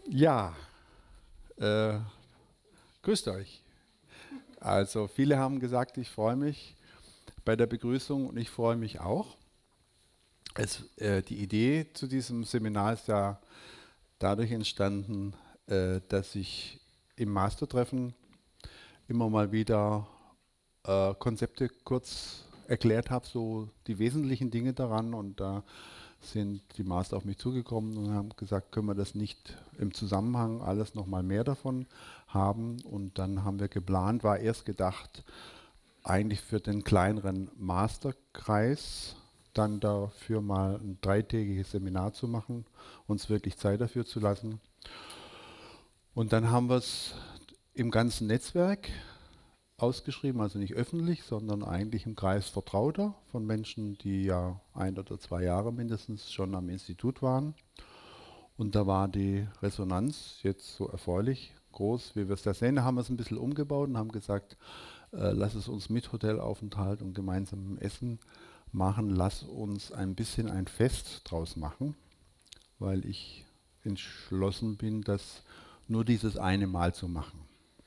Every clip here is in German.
Ja, äh, grüßt euch. Also viele haben gesagt, ich freue mich bei der Begrüßung und ich freue mich auch. Die Idee zu diesem Seminar ist ja dadurch entstanden, dass ich im Mastertreffen immer mal wieder Konzepte kurz erklärt habe, so die wesentlichen Dinge daran, und da sind die Master auf mich zugekommen und haben gesagt, können wir das nicht im Zusammenhang alles nochmal mehr davon haben, und dann haben wir geplant, war erst gedacht, eigentlich für den kleineren Masterkreis dann dafür mal ein dreitägiges Seminar zu machen, uns wirklich Zeit dafür zu lassen. Und dann haben wir es im ganzen Netzwerk ausgeschrieben, also nicht öffentlich, sondern eigentlich im Kreis Vertrauter von Menschen, die ja 1 oder 2 Jahre mindestens schon am Institut waren. Und da war die Resonanz jetzt so erfreulich groß, wie wir es da sehen. Da haben wir es ein bisschen umgebaut und haben gesagt, lass es uns mit Hotelaufenthalt und gemeinsamem Essen machen, lass uns ein bisschen ein Fest draus machen, weil ich entschlossen bin, das nur dieses eine Mal zu machen.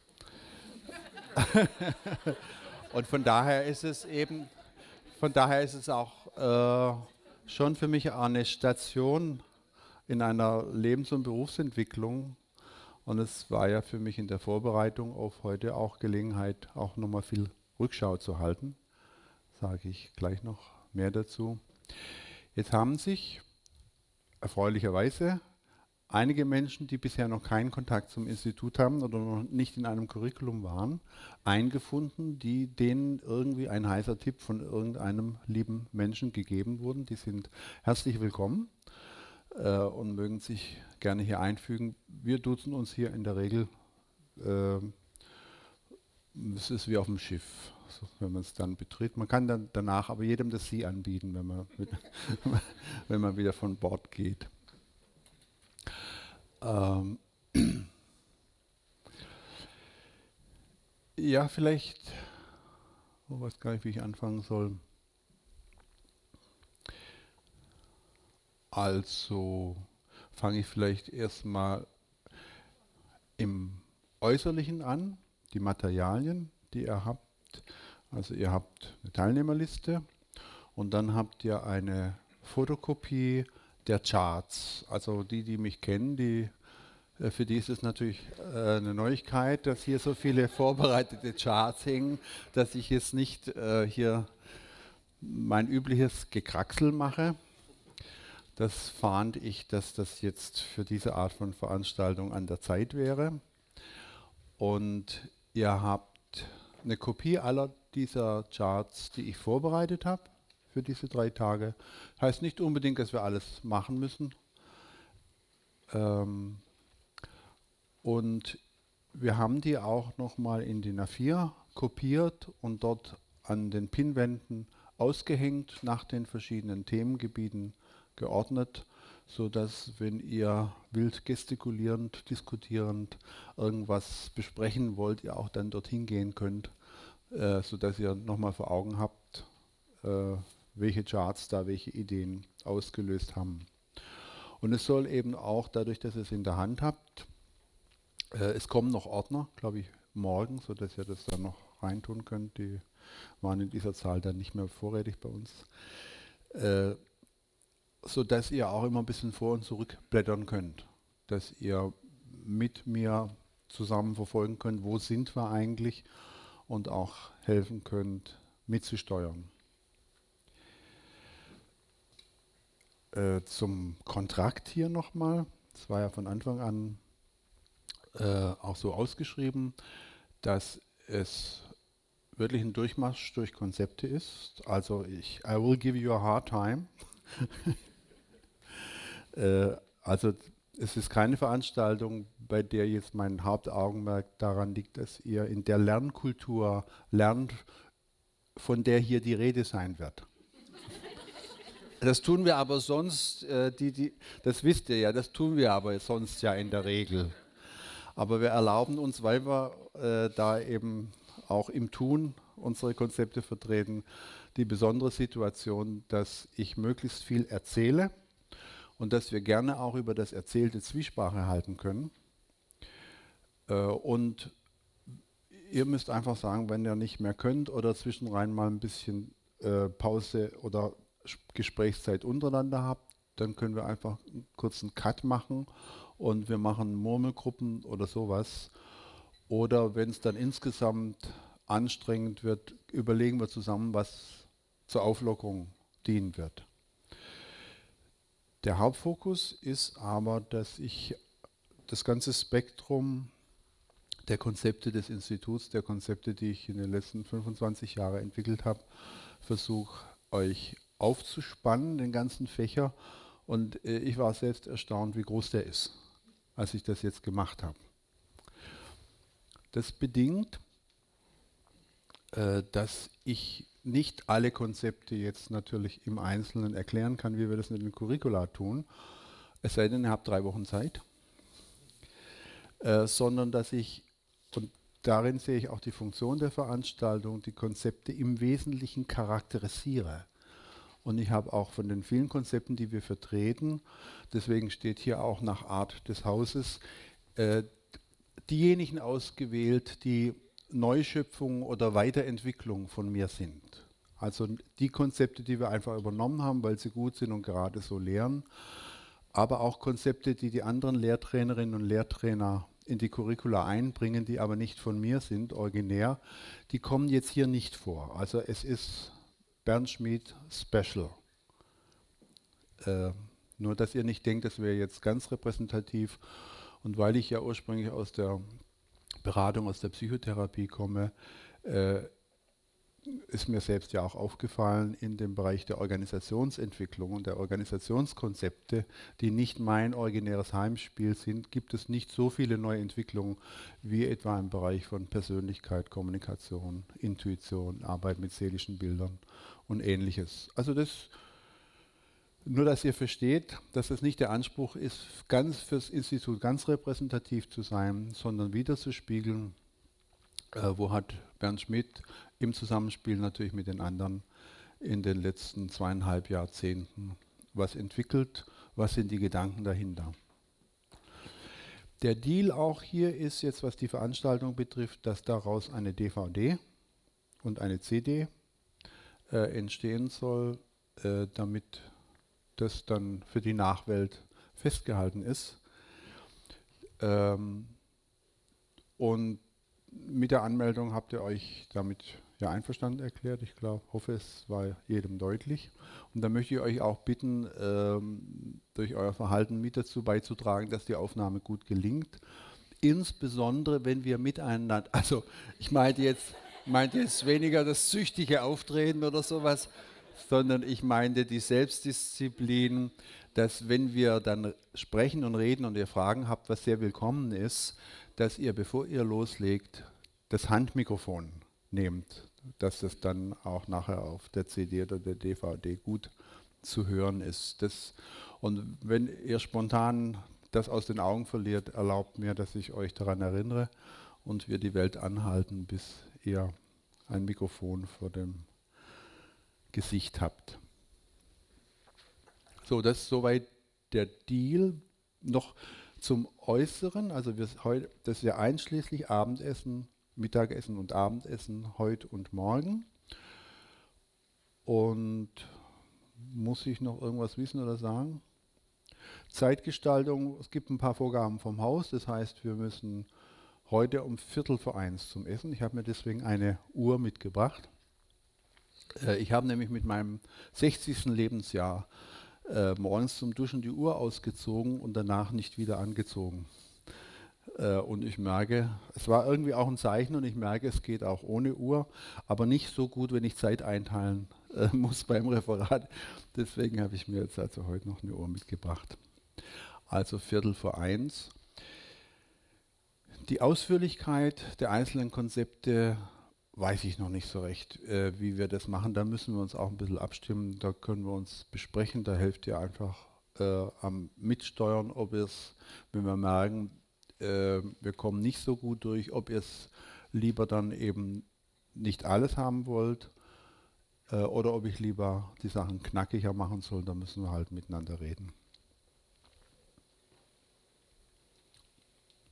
Und von daher ist es eben, von daher ist es auch schon für mich eine Station in einer Lebens- und Berufsentwicklung. Und es war ja für mich in der Vorbereitung auf heute auch Gelegenheit, auch nochmal viel Rückschau zu halten. Sage ich gleich noch mehr dazu. Jetzt haben sich erfreulicherweise einige Menschen, die bisher noch keinen Kontakt zum Institut haben oder noch nicht in einem Curriculum waren, eingefunden, denen irgendwie ein heißer Tipp von irgendeinem lieben Menschen gegeben wurden. Die sind herzlich willkommen und mögen sich gerne hier einfügen. Wir duzen uns hier in der Regel. Äh, Es ist wie auf dem Schiff, so, wenn man es dann betritt. Man kann dann danach aber jedem das Sie anbieten, wenn man wieder von Bord geht. Ähm, ja, vielleicht, ich weiß gar nicht, wie ich anfangen soll. Also fange ich vielleicht erstmal im Äußerlichen an, die Materialien, die ihr habt. Also ihr habt eine Teilnehmerliste und dann habt ihr eine Fotokopie der Charts. Also die, die mich kennen, für die ist es natürlich eine Neuigkeit, dass hier so viele vorbereitete Charts hängen, dass ich jetzt nicht hier mein übliches Gekraxel mache. Das fand ich, dass das jetzt für diese Art von Veranstaltung an der Zeit wäre. Und ihr habt eine Kopie aller dieser Charts, die ich vorbereitet habe für diese 3 Tage. Heißt nicht unbedingt, dass wir alles machen müssen. Und wir haben die auch nochmal in DIN A4 kopiert und dort an den Pinnwänden ausgehängt, nach den verschiedenen Themengebieten geordnet, sodass, wenn ihr wild gestikulierend, diskutierend irgendwas besprechen wollt, ihr auch dann dorthin gehen könnt, sodass ihr nochmal vor Augen habt, welche Charts da welche Ideen ausgelöst haben. Und es soll eben auch, dadurch, dass ihr es in der Hand habt, es kommen noch Ordner, glaube ich, morgen, sodass ihr das dann noch reintun könnt. Die waren in dieser Zahl dann nicht mehr vorrätig bei uns. Äh, Sodass ihr auch immer ein bisschen vor und zurück blättern könnt. Dass ihr mit mir zusammen verfolgen könnt, wo sind wir eigentlich, und auch helfen könnt, mitzusteuern. Zum Kontrakt hier nochmal. Es war ja von Anfang an auch so ausgeschrieben, dass es wirklich ein Durchmarsch durch Konzepte ist. Also I will give you a hard time. Also es ist keine Veranstaltung, bei der jetzt mein Hauptaugenmerk daran liegt, dass ihr in der Lernkultur lernt, von der hier die Rede sein wird. Das tun wir aber sonst, das wisst ihr ja, das tun wir aber sonst ja in der Regel. Aber wir erlauben uns, weil wir da eben auch im Tun unsere Konzepte vertreten, die besondere Situation, dass ich möglichst viel erzähle und dass wir gerne auch über das Erzählte Zwiesprache halten können. Und ihr müsst einfach sagen, wenn ihr nicht mehr könnt oder zwischenrein mal ein bisschen Pause oder Gesprächszeit untereinander habt, dann können wir einfach einen kurzen Cut machen und wir machen Murmelgruppen oder sowas. Oder wenn es dann insgesamt anstrengend wird, überlegen wir zusammen, was zur Auflockerung dienen wird. Der Hauptfokus ist aber, dass ich das ganze Spektrum der Konzepte des Instituts, der Konzepte, die ich in den letzten 25 Jahren entwickelt habe, versuche euch aufzuspannen, den ganzen Fächer. Und ich war selbst erstaunt, wie groß der ist, als ich das jetzt gemacht habe. Das bedingt, dass ich nicht alle Konzepte jetzt natürlich im Einzelnen erklären kann, wie wir das in den Curricula tun, es sei denn, ihr habt 3 Wochen Zeit, sondern dass ich, und darin sehe ich auch die Funktion der Veranstaltung, die Konzepte im Wesentlichen charakterisiere. Und ich habe auch von den vielen Konzepten, die wir vertreten, deswegen steht hier auch nach Art des Hauses, diejenigen ausgewählt, die Neuschöpfung oder Weiterentwicklung von mir sind. Also die Konzepte, die wir einfach übernommen haben, weil sie gut sind und gerade so lehren, aber auch Konzepte, die die anderen Lehrtrainerinnen und Lehrtrainer in die Curricula einbringen, die aber nicht von mir sind, originär, die kommen jetzt hier nicht vor. Also es ist Bernd Schmid Special. Nur, dass ihr nicht denkt, das wäre jetzt ganz repräsentativ. Und weil ich ja ursprünglich aus der Beratung, aus der Psychotherapie komme, ist mir selbst ja auch aufgefallen in dem Bereich der Organisationsentwicklung und der Organisationskonzepte, die nicht mein originäres Heimspiel sind, gibt es nicht so viele neue Entwicklungen wie etwa im Bereich von Persönlichkeit, Kommunikation, Intuition, Arbeit mit seelischen Bildern und Ähnliches. Also das, nur dass ihr versteht, dass es nicht der Anspruch ist, ganz fürs Institut ganz repräsentativ zu sein, sondern wiederzuspiegeln, wo hat Bernd Schmid im Zusammenspiel natürlich mit den anderen in den letzten 2,5 Jahrzehnten was entwickelt, was sind die Gedanken dahinter. Der Deal auch hier ist jetzt, was die Veranstaltung betrifft, dass daraus eine DVD und eine CD entstehen soll, damit das dann für die Nachwelt festgehalten ist. Und mit der Anmeldung habt ihr euch damit ja einverstanden erklärt. Ich hoffe, es war jedem deutlich. Und da möchte ich euch auch bitten, durch euer Verhalten mit dazu beizutragen, dass die Aufnahme gut gelingt. Insbesondere, wenn wir miteinander, also ich meinte jetzt weniger das züchtige Auftreten oder sowas, sondern ich meinte die Selbstdisziplin, dass wenn wir dann sprechen und reden und ihr Fragen habt, was sehr willkommen ist, dass ihr, bevor ihr loslegt, das Handmikrofon nehmt, dass das dann auch nachher auf der CD oder der DVD gut zu hören ist. Und wenn ihr spontan das aus den Augen verliert, erlaubt mir, dass ich euch daran erinnere und wir die Welt anhalten, bis ihr ein Mikrofon vor dem Gesicht habt. So, das ist soweit der Deal. Noch zum Äußeren, also das ist ja einschließlich Abendessen, Mittagessen und Abendessen heute und morgen. Und muss ich noch irgendwas wissen oder sagen? Zeitgestaltung, es gibt ein paar Vorgaben vom Haus, das heißt, wir müssen heute um 1:15 zum Essen. Ich habe mir deswegen eine Uhr mitgebracht. Ich habe nämlich mit meinem 60. Lebensjahr morgens zum Duschen die Uhr ausgezogen und danach nicht wieder angezogen. Und ich merke, es war irgendwie auch ein Zeichen und ich merke, es geht auch ohne Uhr, aber nicht so gut, wenn ich Zeit einteilen muss beim Referat. Deswegen habe ich mir jetzt also heute noch eine Uhr mitgebracht. Also 1:15. Die Ausführlichkeit der einzelnen Konzepte weiß ich noch nicht so recht, wie wir das machen. Da müssen wir uns auch ein bisschen abstimmen. Da können wir uns besprechen. Da helft ihr einfach am Mitsteuern, ob es, wenn wir merken, wir kommen nicht so gut durch, ob ihr es lieber dann eben nicht alles haben wollt oder ob ich lieber die Sachen knackiger machen soll. Da müssen wir halt miteinander reden.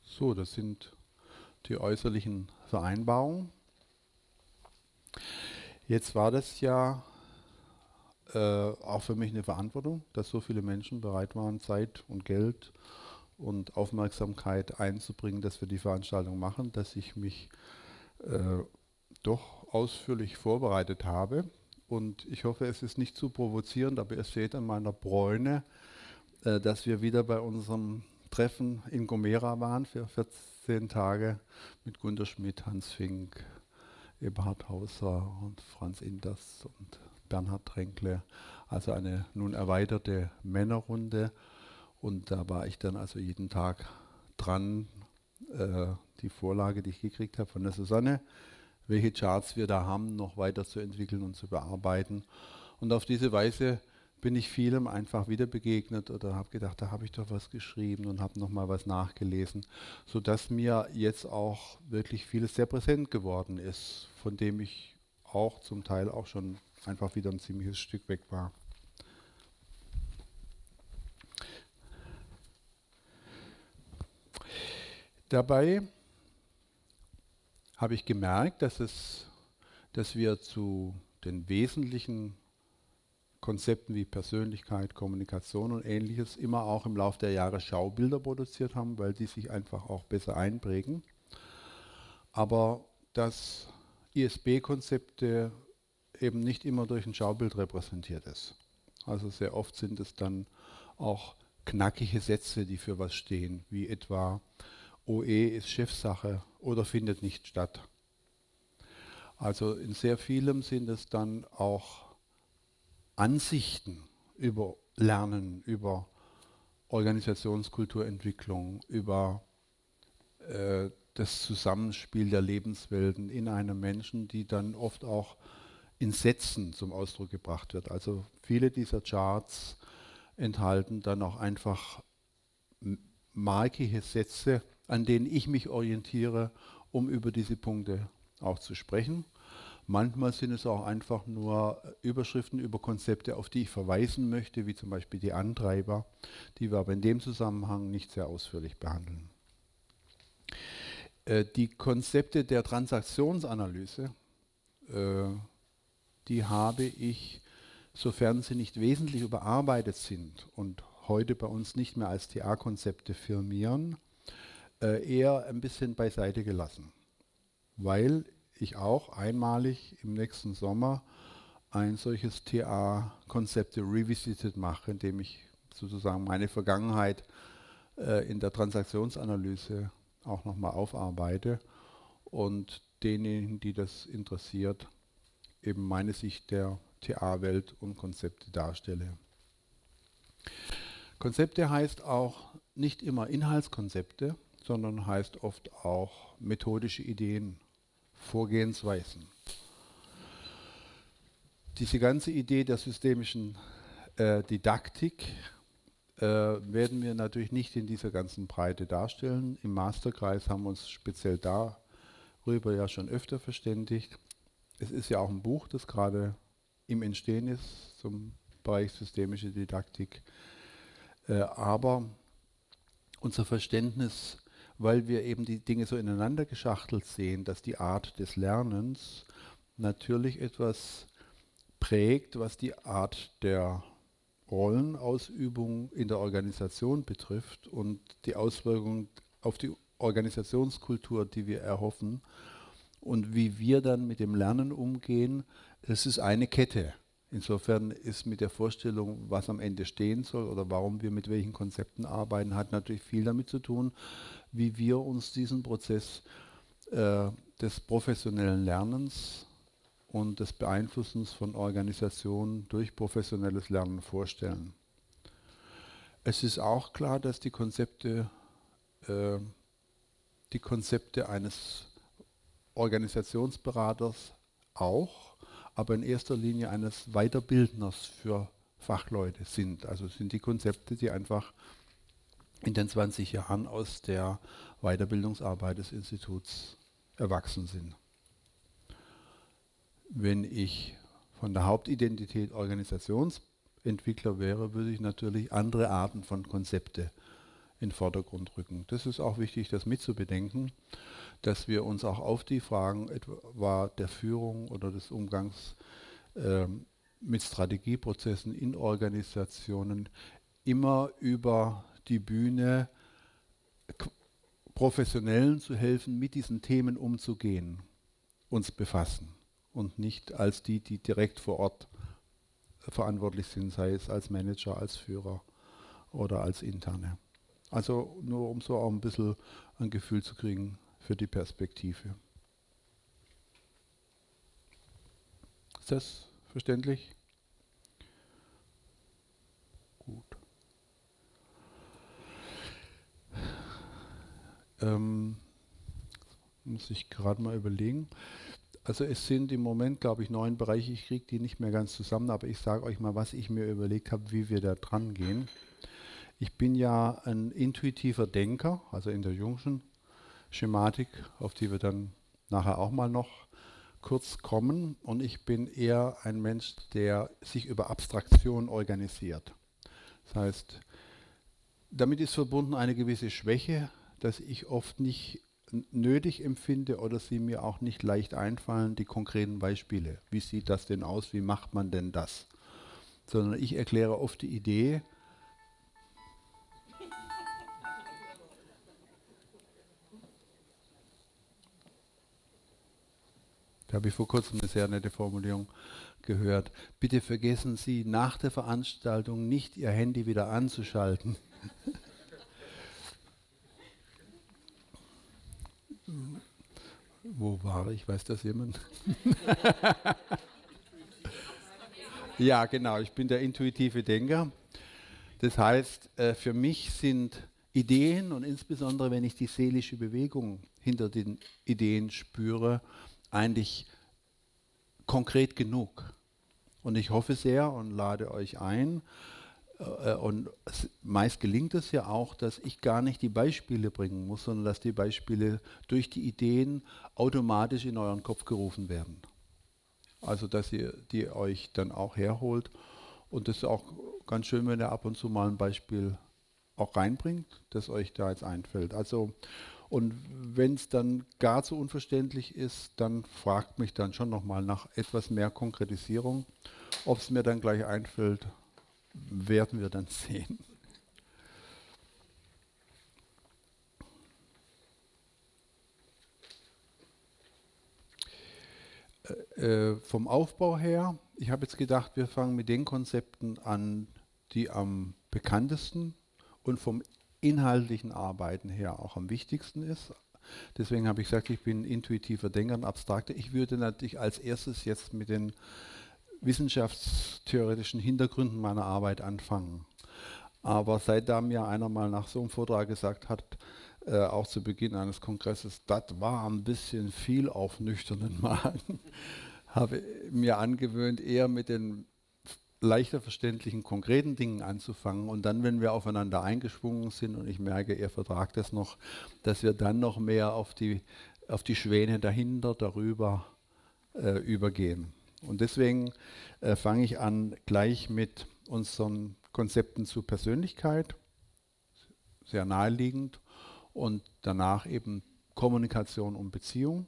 So, das sind die äußerlichen Vereinbarungen. Jetzt war das ja auch für mich eine Verantwortung, dass so viele Menschen bereit waren, Zeit und Geld und Aufmerksamkeit einzubringen, dass wir die Veranstaltung machen, dass ich mich äh, doch ausführlich vorbereitet habe. Und ich hoffe, es ist nicht zu provozierend, aber ihr seht an meiner Bräune, dass wir wieder bei unserem Treffen in Gomera waren für 14 Tage mit Gunter Schmidt, Hans Fink, Eberhard Hauser und Franz Inders und Bernhard Tränkle. Also eine nun erweiterte Männerrunde. Und da war ich dann also jeden Tag dran, die Vorlage, die ich gekriegt habe von der Susanne, welche Charts wir da haben, noch weiterzuentwickeln und zu bearbeiten. Und auf diese Weise bin ich vielem einfach wieder begegnet oder habe gedacht, da habe ich doch was geschrieben und habe nochmal was nachgelesen, sodass mir jetzt auch wirklich vieles sehr präsent geworden ist, von dem ich auch zum Teil auch schon einfach wieder ein ziemliches Stück weg war. Dabei habe ich gemerkt, dass wir zu den wesentlichen Konzepten wie Persönlichkeit, Kommunikation und Ähnliches immer auch im Laufe der Jahre Schaubilder produziert haben, weil die sich einfach auch besser einprägen. Aber dass ISB-Konzepte eben nicht immer durch ein Schaubild repräsentiert ist. Also sehr oft sind es dann auch knackige Sätze, die für was stehen, wie etwa OE ist Chefsache oder findet nicht statt. Also in sehr vielem sind es dann auch Ansichten über Lernen, über Organisationskulturentwicklung, über das Zusammenspiel der Lebenswelten in einem Menschen, die dann oft auch in Sätzen zum Ausdruck gebracht wird. Also viele dieser Charts enthalten dann auch einfach markige Sätze, an denen ich mich orientiere, um über diese Punkte auch zu sprechen. Manchmal sind es auch einfach nur Überschriften über Konzepte, auf die ich verweisen möchte, wie zum Beispiel die Antreiber, die wir aber in dem Zusammenhang nicht sehr ausführlich behandeln. Die Konzepte der Transaktionsanalyse, die habe ich, sofern sie nicht wesentlich überarbeitet sind und heute bei uns nicht mehr als TA-Konzepte firmieren, eher ein bisschen beiseite gelassen, weil ich auch einmalig im nächsten Sommer ein solches TA-Konzepte Revisited mache, indem ich sozusagen meine Vergangenheit in der Transaktionsanalyse auch nochmal aufarbeite und denjenigen, die das interessiert, eben meine Sicht der TA-Welt und Konzepte darstelle. Konzepte heißt auch nicht immer Inhaltskonzepte, sondern heißt oft auch methodische Ideen, Vorgehensweisen. Diese ganze Idee der systemischen Didaktik werden wir natürlich nicht in dieser ganzen Breite darstellen. Im Masterkreis haben wir uns speziell darüber ja schon öfter verständigt. Es ist ja auch ein Buch, das gerade im Entstehen ist zum Bereich systemische Didaktik. Aber unser Verständnis, weil wir eben die Dinge so ineinander geschachtelt sehen, dass die Art des Lernens natürlich etwas prägt, was die Art der Rollenausübung in der Organisation betrifft und die Auswirkungen auf die Organisationskultur, die wir erhoffen und wie wir dann mit dem Lernen umgehen, es ist eine Kette. Insofern ist mit der Vorstellung, was am Ende stehen soll oder warum wir mit welchen Konzepten arbeiten, hat natürlich viel damit zu tun, wie wir uns diesen Prozess des professionellen Lernens und des Beeinflussens von Organisationen durch professionelles Lernen vorstellen. Es ist auch klar, dass die Konzepte eines Organisationsberaters auch, aber in erster Linie eines Weiterbildners für Fachleute sind. Also sind die Konzepte, die einfach in den 20 Jahren aus der Weiterbildungsarbeit des Instituts erwachsen sind. Wenn ich von der Hauptidentität Organisationsentwickler wäre, würde ich natürlich andere Arten von Konzepte in den Vordergrund rücken. Das ist auch wichtig, das mitzubedenken, dass wir uns auch auf die Fragen etwa der Führung oder des Umgangs mit Strategieprozessen in Organisationen immer über die Bühne Professionellen zu helfen, mit diesen Themen umzugehen, uns befassen und nicht als die, die direkt vor Ort verantwortlich sind, sei es als Manager, als Führer oder als Interne. Also nur um so auch ein bisschen ein Gefühl zu kriegen für die Perspektive. Ist das verständlich? Gut. Muss ich gerade mal überlegen. Also es sind im Moment, glaube ich, 9 Bereiche. Ich kriege die nicht mehr ganz zusammen, aber ich sage euch mal, was ich mir überlegt habe, wie wir da dran gehen. Ich bin ja ein intuitiver Denker, also in der Jungschen Schematik, auf die wir dann nachher auch mal noch kurz kommen. Und ich bin eher ein Mensch, der sich über Abstraktion organisiert. Das heißt, damit ist verbunden eine gewisse Schwäche, dass ich oft nicht nötig empfinde oder sie mir auch nicht leicht einfallen, die konkreten Beispiele. Wie sieht das denn aus? Wie macht man denn das? Sondern ich erkläre oft die Idee. Da habe ich vor kurzem eine sehr nette Formulierung gehört. Bitte vergessen Sie nach der Veranstaltung nicht, Ihr Handy wieder anzuschalten. Wo war ich? Weiß das jemand? Ja, genau. Ich bin der intuitive Denker. Das heißt, für mich sind Ideen und insbesondere, wenn ich die seelische Bewegung hinter den Ideen spüre, eigentlich konkret genug. Und ich hoffe sehr und lade euch ein, und meist gelingt es ja auch, dass ich gar nicht die Beispiele bringen muss, sondern dass die Beispiele durch die Ideen automatisch in euren Kopf gerufen werden. Also dass ihr die euch dann auch herholt. Und das ist auch ganz schön, wenn ihr ab und zu mal ein Beispiel auch reinbringt, das euch da jetzt einfällt. Also, und wenn es dann gar zu unverständlich ist, dann fragt mich dann schon nochmal nach etwas mehr Konkretisierung. Ob es mir dann gleich einfällt, werden wir dann sehen. Vom Aufbau her, ich habe jetzt gedacht, wir fangen mit den Konzepten an, die am bekanntesten und vom inhaltlichen Arbeiten her auch am wichtigsten ist. Deswegen habe ich gesagt, ich bin intuitiver Denker und Abstrakter. Ich würde natürlich als erstes jetzt mit den wissenschaftstheoretischen Hintergründen meiner Arbeit anfangen. Aber seit da mir einer mal nach so einem Vortrag gesagt hat, auch zu Beginn eines Kongresses, das war ein bisschen viel auf nüchternen Magen, habe mir angewöhnt, eher mit den leichter verständlichen, konkreten Dingen anzufangen und dann, wenn wir aufeinander eingeschwungen sind und ich merke, ihr vertragt das noch, dass wir dann noch mehr auf die Schwäne dahinter, darüber übergehen. Und deswegen fange ich an gleich mit unseren Konzepten zur Persönlichkeit, sehr naheliegend, und danach eben Kommunikation und Beziehung.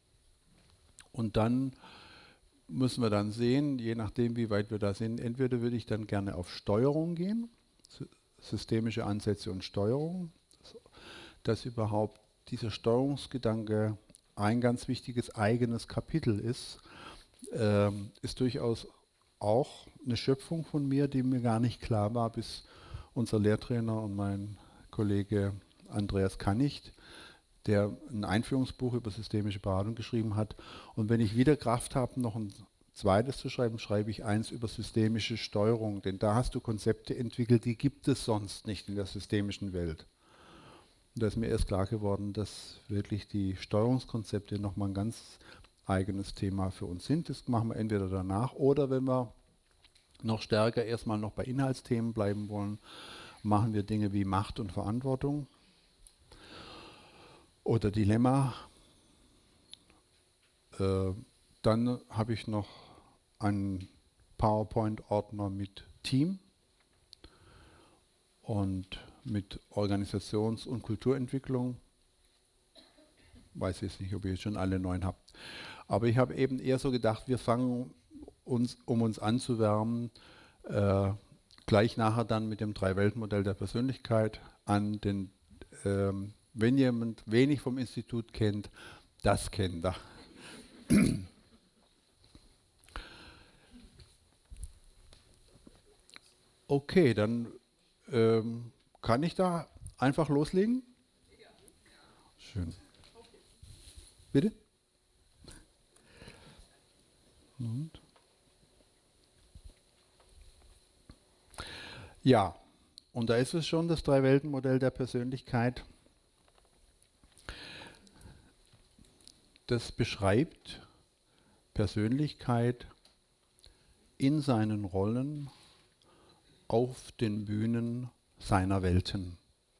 Und dann müssen wir dann sehen, je nachdem, wie weit wir da sind, entweder würde ich dann gerne auf Steuerung gehen, systemische Ansätze und Steuerung, dass überhaupt dieser Steuerungsgedanke ein ganz wichtiges eigenes Kapitel ist, ist durchaus auch eine Schöpfung von mir, die mir gar nicht klar war, bis unser Lehrtrainer und mein Kollege Andreas Kannicht, der ein Einführungsbuch über systemische Beratung geschrieben hat. Und wenn ich wieder Kraft habe, noch ein zweites zu schreiben, schreibe ich eins über systemische Steuerung. Denn da hast du Konzepte entwickelt, die gibt es sonst nicht in der systemischen Welt. Und da ist mir erst klar geworden, dass wirklich die Steuerungskonzepte nochmal ein ganz eigenes Thema für uns sind. Das machen wir entweder danach oder wenn wir noch stärker erstmal noch bei Inhaltsthemen bleiben wollen, machen wir Dinge wie Macht und Verantwortung oder Dilemma. Dann habe ich noch einen PowerPoint-Ordner mit Team und mit Organisations- und Kulturentwicklung. Weiß jetzt nicht, ob ihr schon alle 9 habt. Aber ich habe eben eher so gedacht, wir fangen uns, um uns anzuwärmen, gleich nachher dann mit dem Drei-Welt-Modell der Persönlichkeit an. Denn wenn jemand wenig vom Institut kennt, das kennt er. Okay, dann kann ich da einfach loslegen? Schön. Bitte? Und? Ja, und da ist es schon das Drei-Welten-Modell der Persönlichkeit. Das beschreibt Persönlichkeit in seinen Rollen auf den Bühnen seiner Welten.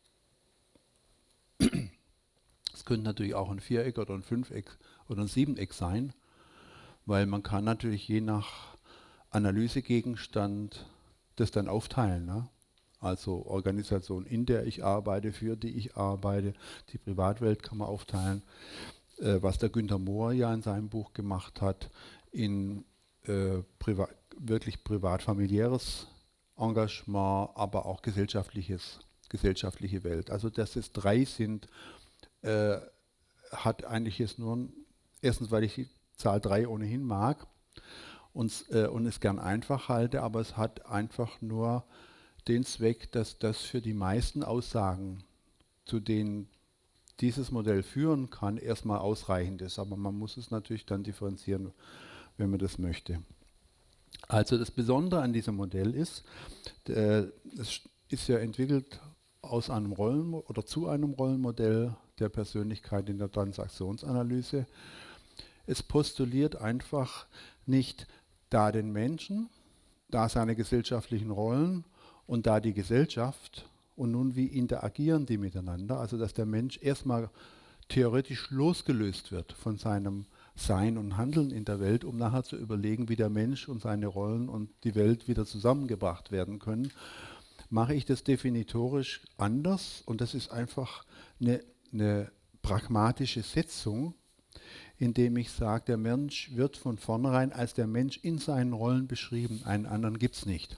Es könnte natürlich auch ein Viereck oder ein Fünfeck oder ein Siebeneck sein, weil man kann natürlich je nach Analysegegenstand das dann aufteilen. Ne? Also Organisation, in der ich arbeite, für die ich arbeite, die Privatwelt kann man aufteilen, was der Günter Mohr ja in seinem Buch gemacht hat, in wirklich privat-familiäres Engagement, aber auch gesellschaftliche Welt. Also dass es 3 sind, hat eigentlich jetzt nur, erstens, weil ich die Zahl 3 ohnehin mag und es gern einfach halte, aber es hat einfach nur den Zweck, dass das für die meisten Aussagen, zu denen dieses Modell führen kann, erstmal ausreichend ist. Aber man muss es natürlich dann differenzieren, wenn man das möchte. Also das Besondere an diesem Modell ist, es ist ja entwickelt aus einem oder zu einem Rollenmodell der Persönlichkeit in der Transaktionsanalyse. Es postuliert einfach nicht da den Menschen, da seine gesellschaftlichen Rollen und da die Gesellschaft und nun wie interagieren die miteinander, also dass der Mensch erstmal theoretisch losgelöst wird von seinem Sein und Handeln in der Welt, um nachher zu überlegen, wie der Mensch und seine Rollen und die Welt wieder zusammengebracht werden können, mache ich das definitorisch anders und das ist einfach eine pragmatische Setzung, indem ich sage, der Mensch wird von vornherein als der Mensch in seinen Rollen beschrieben, einen anderen gibt es nicht.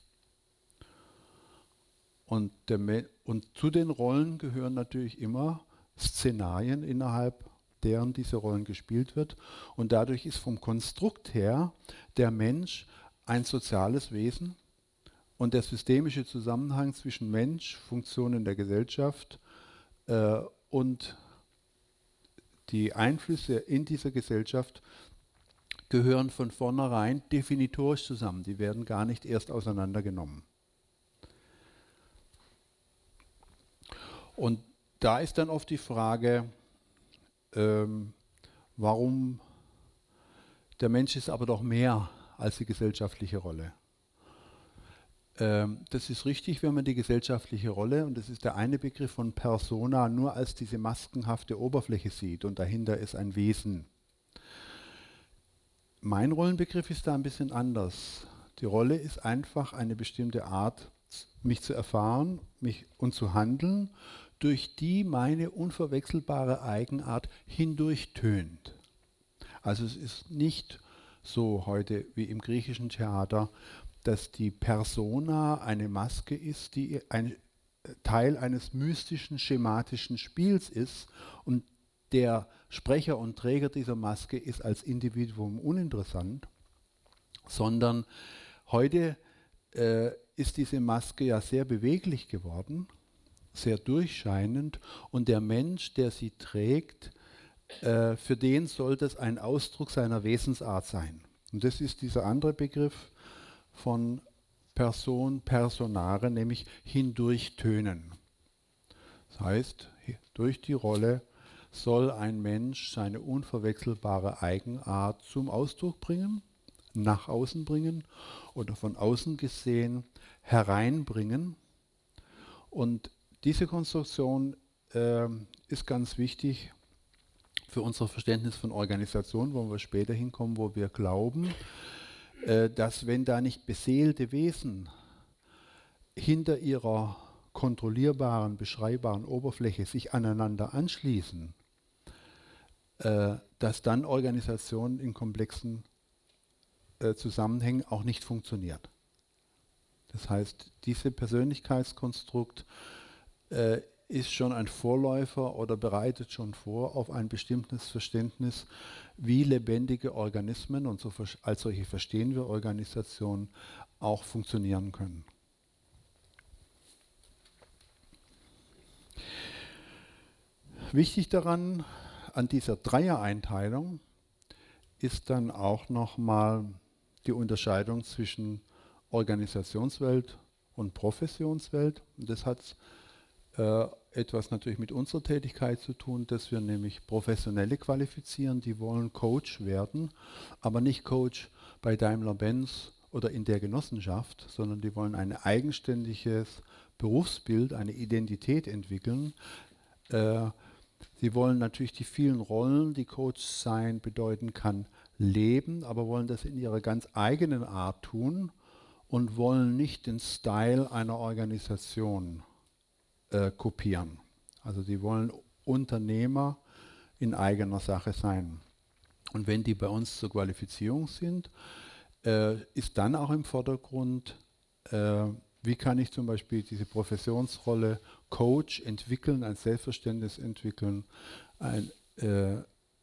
Und zu den Rollen gehören natürlich immer Szenarien, innerhalb deren diese Rollen gespielt wird. Und dadurch ist vom Konstrukt her der Mensch ein soziales Wesen und der systemische Zusammenhang zwischen Mensch, Funktionen der Gesellschaft und die Einflüsse in dieser Gesellschaft gehören von vornherein definitorisch zusammen. Die werden gar nicht erst auseinandergenommen. Und da ist dann oft die Frage, warum der Mensch ist aber doch mehr als die gesellschaftliche Rolle. Das ist richtig, wenn man die gesellschaftliche Rolle, und das ist der eine Begriff von Persona, nur als diese maskenhafte Oberfläche sieht und dahinter ist ein Wesen. Mein Rollenbegriff ist da ein bisschen anders. Die Rolle ist einfach eine bestimmte Art, mich zu erfahren und zu handeln, durch die meine unverwechselbare Eigenart hindurchtönt. Also es ist nicht so heute wie im griechischen Theater, dass die Persona eine Maske ist, die ein Teil eines mystischen, schematischen Spiels ist und der Sprecher und Träger dieser Maske ist als Individuum uninteressant, sondern heute ist diese Maske ja sehr beweglich geworden, sehr durchscheinend und der Mensch, der sie trägt, für den soll das ein Ausdruck seiner Wesensart sein. Und das ist dieser andere Begriff von Personare, nämlich hindurchtönen. Das heißt, durch die Rolle soll ein Mensch seine unverwechselbare Eigenart zum Ausdruck bringen, nach außen bringen oder von außen gesehen hereinbringen. Und diese Konstruktion ist ganz wichtig für unser Verständnis von Organisation, wo wir später hinkommen, wo wir glauben, dass wenn da nicht beseelte Wesen hinter ihrer kontrollierbaren, beschreibbaren Oberfläche sich aneinander anschließen, dass dann Organisation in komplexen Zusammenhängen auch nicht funktioniert. Das heißt, dieses Persönlichkeitskonstrukt ist schon ein Vorläufer oder bereitet schon vor auf ein bestimmtes Verständnis, wie lebendige Organismen, und so als solche verstehen wir Organisationen, auch funktionieren können. Wichtig daran, an dieser Dreier-Einteilung, ist dann auch nochmal die Unterscheidung zwischen Organisationswelt und Professionswelt. Und das hat etwas natürlich mit unserer Tätigkeit zu tun, dass wir nämlich Professionelle qualifizieren, die wollen Coach werden, aber nicht Coach bei Daimler-Benz oder in der Genossenschaft, sondern die wollen ein eigenständiges Berufsbild, eine Identität entwickeln. Sie wollen natürlich die vielen Rollen, die Coach sein bedeuten kann, leben, aber wollen das in ihrer ganz eigenen Art tun und wollen nicht den Style einer Organisation kopieren. Also die wollen Unternehmer in eigener Sache sein. Und wenn die bei uns zur Qualifizierung sind, ist dann auch im Vordergrund, wie kann ich zum Beispiel diese Professionsrolle Coach entwickeln, ein Selbstverständnis entwickeln, eine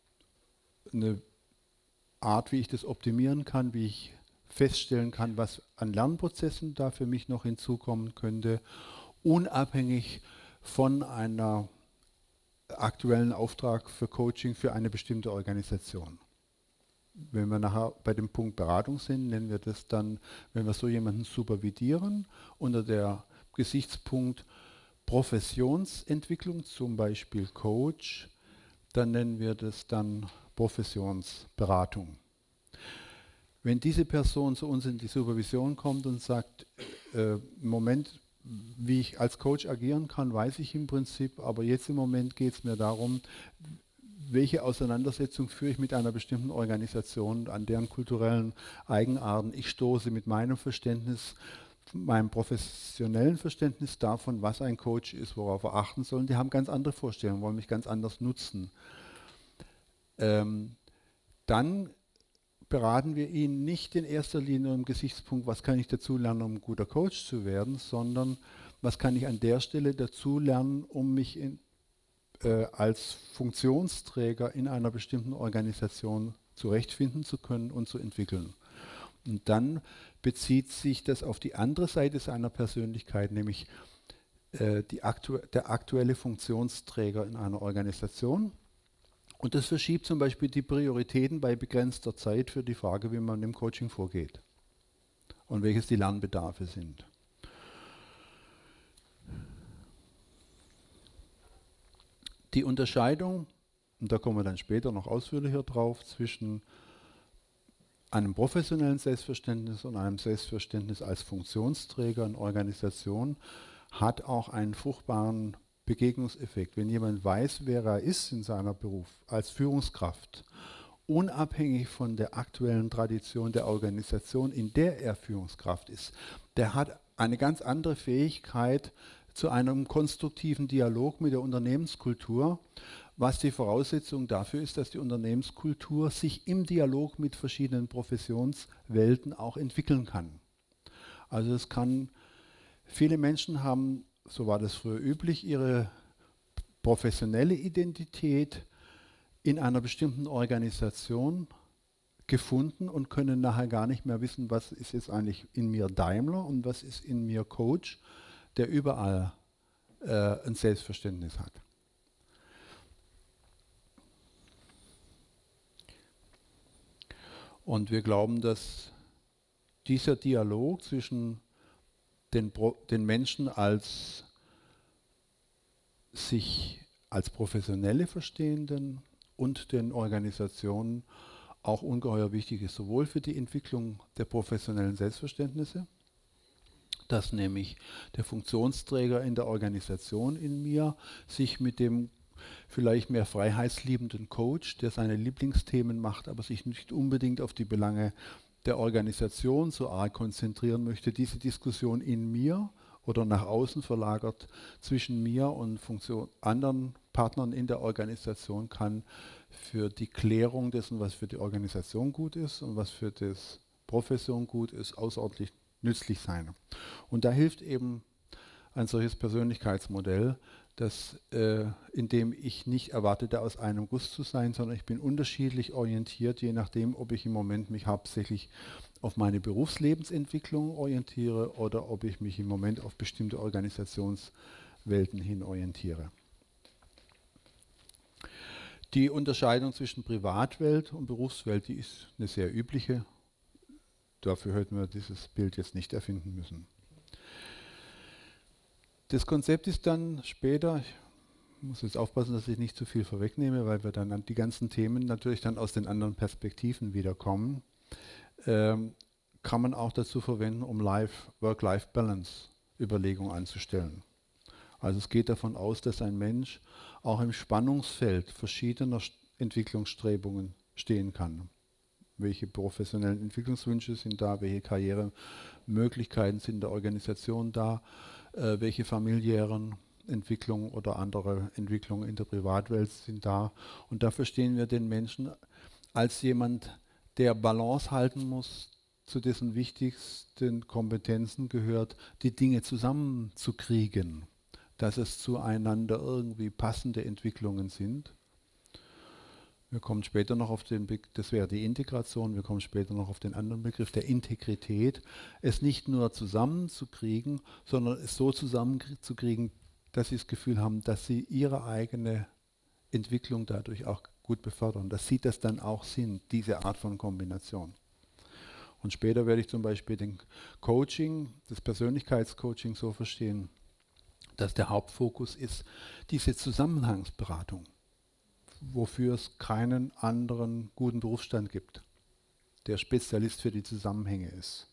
Art, wie ich das optimieren kann, wie ich feststellen kann, was an Lernprozessen da für mich noch hinzukommen könnte, unabhängig von einer aktuellen Auftrag für Coaching für eine bestimmte Organisation. Wenn wir nachher bei dem Punkt Beratung sind, nennen wir das dann, wenn wir so jemanden supervidieren, unter der Gesichtspunkt Professionsentwicklung, zum Beispiel Coach, dann nennen wir das dann Professionsberatung. Wenn diese Person zu uns in die Supervision kommt und sagt, im Moment, wie ich als Coach agieren kann, weiß ich im Prinzip, aber jetzt im Moment geht es mir darum, welche Auseinandersetzung führe ich mit einer bestimmten Organisation, an deren kulturellen Eigenarten ich stoße mit meinem Verständnis, meinem professionellen Verständnis davon, was ein Coach ist, worauf wir achten sollen. Die haben ganz andere Vorstellungen, wollen mich ganz anders nutzen. Dann beraten wir ihn nicht in erster Linie im Gesichtspunkt, was kann ich dazu lernen, um ein guter Coach zu werden, sondern was kann ich an der Stelle dazu lernen, um mich als Funktionsträger in einer bestimmten Organisation zurechtfinden zu können und zu entwickeln. Und dann bezieht sich das auf die andere Seite seiner Persönlichkeit, nämlich der aktuelle Funktionsträger in einer Organisation. Und das verschiebt zum Beispiel die Prioritäten bei begrenzter Zeit für die Frage, wie man im Coaching vorgeht und welches die Lernbedarfe sind. Die Unterscheidung, und da kommen wir dann später noch ausführlicher drauf, zwischen einem professionellen Selbstverständnis und einem Selbstverständnis als Funktionsträger in Organisation, hat auch einen fruchtbaren Begegnungseffekt. Wenn jemand weiß, wer er ist in seinem Beruf als Führungskraft, unabhängig von der aktuellen Tradition der Organisation, in der er Führungskraft ist, der hat eine ganz andere Fähigkeit zu einem konstruktiven Dialog mit der Unternehmenskultur, was die Voraussetzung dafür ist, dass die Unternehmenskultur sich im Dialog mit verschiedenen Professionswelten auch entwickeln kann. Also es kann, viele Menschen haben, so war das früher üblich, ihre professionelle Identität in einer bestimmten Organisation gefunden und können nachher gar nicht mehr wissen, was ist jetzt eigentlich in mir Daimler und was ist in mir Coach, der überall ein Selbstverständnis hat. Und wir glauben, dass dieser Dialog zwischen den Menschen als sich als Professionelle Verstehenden und den Organisationen auch ungeheuer wichtig ist, sowohl für die Entwicklung der professionellen Selbstverständnisse, dass nämlich der Funktionsträger in der Organisation in mir sich mit dem vielleicht mehr freiheitsliebenden Coach, der seine Lieblingsthemen macht, aber sich nicht unbedingt auf die Belange der Organisation so arg konzentrieren möchte, diese Diskussion in mir oder nach außen verlagert zwischen mir und anderen Partnern in der Organisation kann für die Klärung dessen, was für die Organisation gut ist und was für die Profession gut ist, außerordentlich nützlich sein. Und da hilft eben ein solches Persönlichkeitsmodell, in dem ich nicht erwarte, aus einem Guss zu sein, sondern ich bin unterschiedlich orientiert, je nachdem, ob ich im Moment mich hauptsächlich auf meine Berufslebensentwicklung orientiere oder ob ich mich im Moment auf bestimmte Organisationswelten hin orientiere. Die Unterscheidung zwischen Privatwelt und Berufswelt, die ist eine sehr übliche. Dafür hätten wir dieses Bild jetzt nicht erfinden müssen. Das Konzept ist dann später, ich muss jetzt aufpassen, dass ich nicht zu viel vorwegnehme, weil wir dann an die ganzen Themen natürlich dann aus den anderen Perspektiven wiederkommen, kann man auch dazu verwenden, um Work-Life-Balance-Überlegungen anzustellen. Also es geht davon aus, dass ein Mensch auch im Spannungsfeld verschiedener Entwicklungsstrebungen stehen kann. Welche professionellen Entwicklungswünsche sind da, welche Karrieremöglichkeiten sind in der Organisation da, welche familiären Entwicklungen oder andere Entwicklungen in der Privatwelt sind da. Und dafür verstehen wir den Menschen als jemand, der Balance halten muss, zu dessen wichtigsten Kompetenzen gehört, die Dinge zusammenzukriegen, dass es zueinander irgendwie passende Entwicklungen sind. Wir kommen später noch auf den Begriff, das wäre die Integration, wir kommen später noch auf den anderen Begriff der Integrität, es nicht nur zusammenzukriegen, sondern es so zusammenzukriegen, dass sie das Gefühl haben, dass sie ihre eigene Entwicklung dadurch auch gut befördern, dass sie das dann auch sind, diese Art von Kombination. Und später werde ich zum Beispiel den Coaching, das Persönlichkeitscoaching so verstehen, dass der Hauptfokus ist diese Zusammenhangsberatung, wofür es keinen anderen guten Berufsstand gibt, der Spezialist für die Zusammenhänge ist.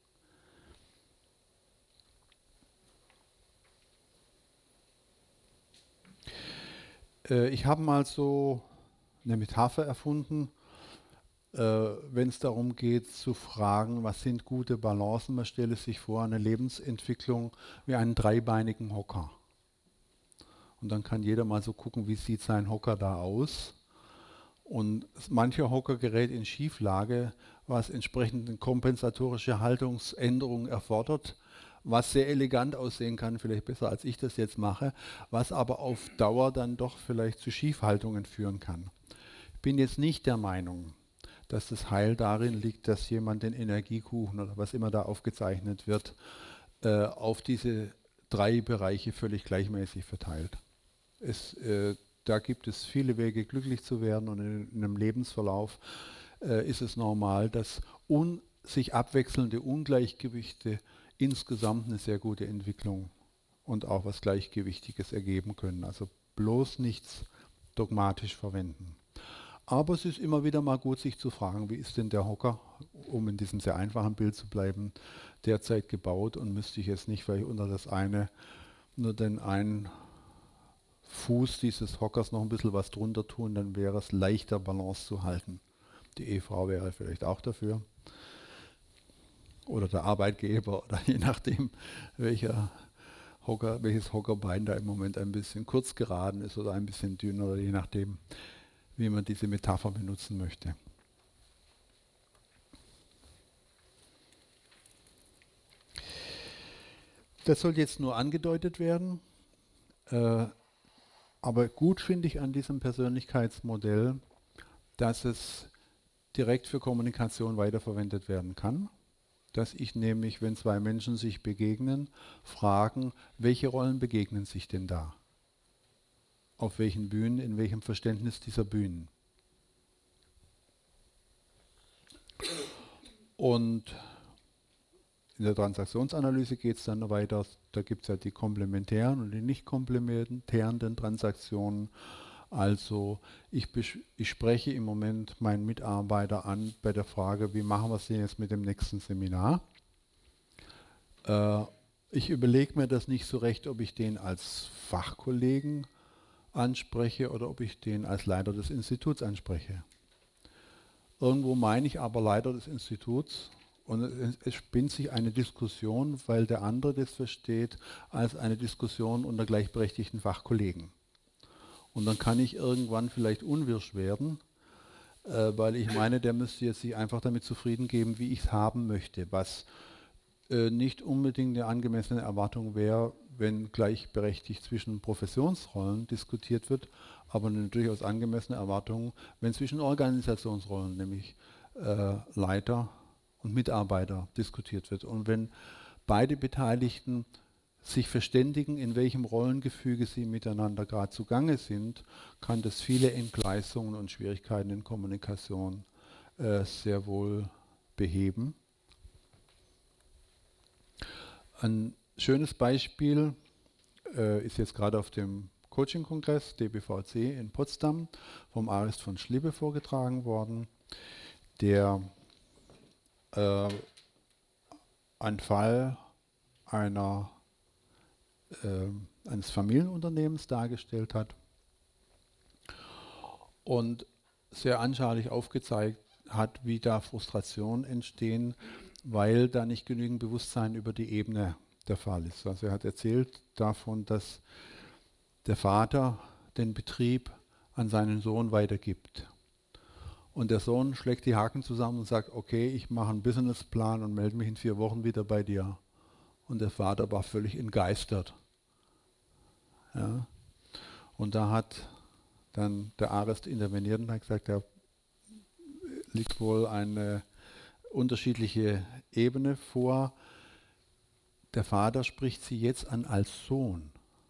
Ich habe mal so eine Metapher erfunden, wenn es darum geht zu fragen, was sind gute Balancen. Man stelle sich vor, eine Lebensentwicklung wie einen dreibeinigen Hocker. Und dann kann jeder mal so gucken, wie sieht sein Hocker da aus. Und mancher Hocker gerät in Schieflage, was entsprechend eine kompensatorische Haltungsänderung erfordert, was sehr elegant aussehen kann, vielleicht besser als ich das jetzt mache, was aber auf Dauer dann doch vielleicht zu Schiefhaltungen führen kann. Ich bin jetzt nicht der Meinung, dass das Heil darin liegt, dass jemand den Energiekuchen oder was immer da aufgezeichnet wird, auf diese drei Bereiche völlig gleichmäßig verteilt. Da gibt es viele Wege, glücklich zu werden, und in einem Lebensverlauf ist es normal, dass sich abwechselnde Ungleichgewichte insgesamt eine sehr gute Entwicklung und auch was Gleichgewichtiges ergeben können. Also bloß nichts dogmatisch verwenden. Aber es ist immer wieder mal gut, sich zu fragen, wie ist denn der Hocker, um in diesem sehr einfachen Bild zu bleiben, derzeit gebaut, und müsste ich jetzt nicht vielleicht nur den einen Fuß dieses Hockers noch ein bisschen was drunter tun, dann wäre es leichter, Balance zu halten. Die Ehefrau wäre vielleicht auch dafür. Oder der Arbeitgeber, oder je nachdem, welches Hockerbein da im Moment ein bisschen kurz geraden ist oder ein bisschen dünn, oder je nachdem, wie man diese Metapher benutzen möchte. Das soll jetzt nur angedeutet werden. Aber gut finde ich an diesem Persönlichkeitsmodell, dass es direkt für Kommunikation weiterverwendet werden kann. Dass ich nämlich, wenn zwei Menschen sich begegnen, fragen, welche Rollen begegnen sich denn da? Auf welchen Bühnen, in welchem Verständnis dieser Bühnen? Und in der Transaktionsanalyse geht es dann weiter, da gibt es ja die komplementären und die nicht komplementären Transaktionen. Also ich spreche im Moment meinen Mitarbeiter an bei der Frage, wie machen wir es denn jetzt mit dem nächsten Seminar? Ich überlege mir das nicht so recht, ob ich den als Fachkollegen anspreche oder ob ich den als Leiter des Instituts anspreche. Irgendwo meine ich aber Leiter des Instituts, Und es spinnt sich eine Diskussion, weil der andere das versteht als eine Diskussion unter gleichberechtigten Fachkollegen. Und dann kann ich irgendwann vielleicht unwirsch werden, weil ich meine, der müsste jetzt sich einfach damit zufrieden geben, wie ich es haben möchte, was nicht unbedingt eine angemessene Erwartung wäre, wenn gleichberechtigt zwischen Professionsrollen diskutiert wird, aber eine durchaus angemessene Erwartung, wenn zwischen Organisationsrollen, nämlich Leiter und Mitarbeiter diskutiert wird. Und wenn beide Beteiligten sich verständigen, in welchem Rollengefüge sie miteinander gerade zugange sind, kann das viele Entgleisungen und Schwierigkeiten in Kommunikation sehr wohl beheben. Ein schönes Beispiel ist jetzt gerade auf dem Coaching-Kongress DBVC in Potsdam vom Arist von Schlibbe vorgetragen worden, der einen Fall eines Familienunternehmens dargestellt hat und sehr anschaulich aufgezeigt hat, wie da Frustrationen entstehen, weil da nicht genügend Bewusstsein über die Ebene der Fall ist. Also er hat erzählt davon, dass der Vater den Betrieb an seinen Sohn weitergibt. Und der Sohn schlägt die Haken zusammen und sagt, okay, ich mache einen Businessplan und melde mich in 4 Wochen wieder bei dir. Und der Vater war völlig entgeistert. Ja. Und da hat dann der Arist interveniert und hat gesagt, da liegt wohl eine unterschiedliche Ebene vor. Der Vater spricht Sie jetzt an als Sohn.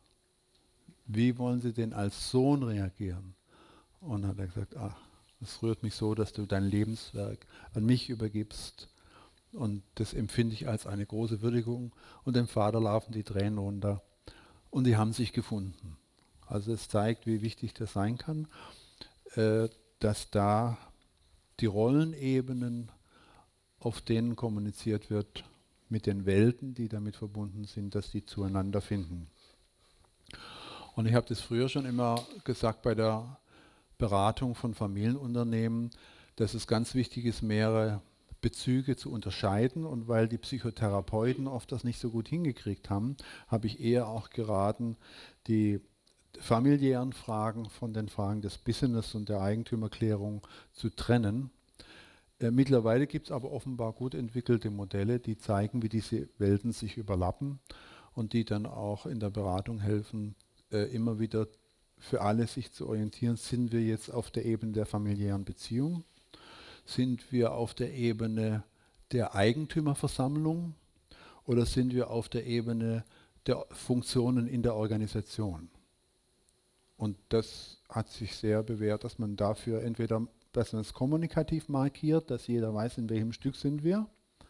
Wie wollen Sie denn als Sohn reagieren? Und dann hat er gesagt, ach, es rührt mich so, dass du dein Lebenswerk an mich übergibst. Und das empfinde ich als eine große Würdigung. Und dem Vater laufen die Tränen runter. Und die haben sich gefunden. Also es zeigt, wie wichtig das sein kann, dass da die Rollenebenen, auf denen kommuniziert wird, mit den Welten, die damit verbunden sind, dass die zueinander finden. Und ich habe das früher schon immer gesagt bei der Beratung von Familienunternehmen, dass es ganz wichtig ist, mehrere Bezüge zu unterscheiden. Und weil die Psychotherapeuten oft das nicht so gut hingekriegt haben, habe ich eher auch geraten, die familiären Fragen von den Fragen des Business und der Eigentümerklärung zu trennen. Mittlerweile gibt es aber offenbar gut entwickelte Modelle, die zeigen, wie diese Welten sich überlappen und die dann auch in der Beratung helfen, immer wieder für alle sich zu orientieren. Sind wir jetzt auf der Ebene der familiären Beziehung? Sind wir auf der Ebene der Eigentümerversammlung oder sind wir auf der Ebene der Funktionen in der Organisation? Und das hat sich sehr bewährt, dass man dafür entweder, dass man es kommunikativ markiert, dass jeder weiß, in welchem Stück sind wir,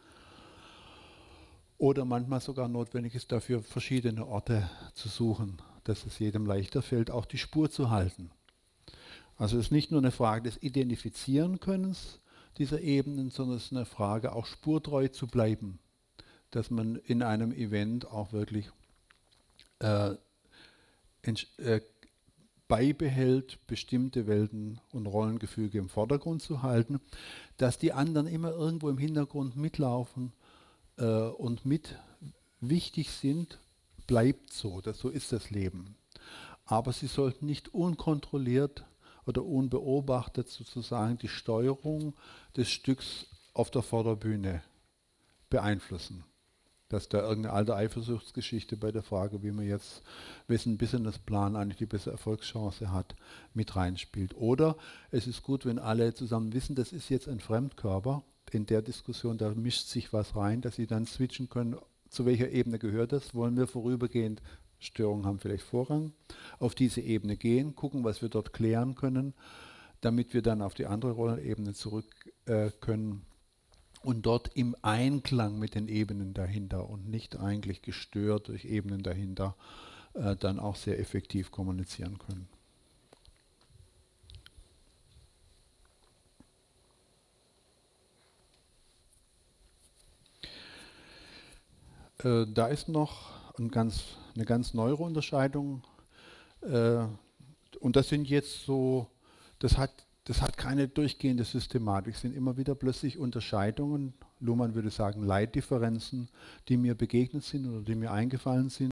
oder manchmal sogar notwendig ist, dafür verschiedene Orte zu suchen, dass es jedem leichter fällt, auch die Spur zu halten. Also es ist nicht nur eine Frage des Identifizieren-Könnens dieser Ebenen, sondern es ist eine Frage, auch spurtreu zu bleiben, dass man in einem Event auch wirklich beibehält, bestimmte Welten und Rollengefüge im Vordergrund zu halten, dass die anderen immer irgendwo im Hintergrund mitlaufen und mit wichtig sind, bleibt so, so ist das Leben. Aber sie sollten nicht unkontrolliert oder unbeobachtet sozusagen die Steuerung des Stücks auf der Vorderbühne beeinflussen. Dass da irgendeine alte Eifersuchtsgeschichte bei der Frage, wie man jetzt, wessen Businessplan eigentlich die bessere Erfolgschance hat, mit reinspielt. Oder es ist gut, wenn alle zusammen wissen, das ist jetzt ein Fremdkörper in der Diskussion, da mischt sich was rein, dass sie dann switchen können, zu welcher Ebene gehört das, wollen wir vorübergehend, Störungen haben vielleicht Vorrang, auf diese Ebene gehen, gucken, was wir dort klären können, damit wir dann auf die andere Rollenebene zurück können. Und dort im Einklang mit den Ebenen dahinter und nicht eigentlich gestört durch Ebenen dahinter dann auch sehr effektiv kommunizieren können. Da ist noch eine ganz neuere Unterscheidung. Und das sind jetzt so, das hat das hat keine durchgehende Systematik, es sind immer wieder plötzlich Unterscheidungen, Luhmann würde sagen Leitdifferenzen, die mir begegnet sind oder die mir eingefallen sind.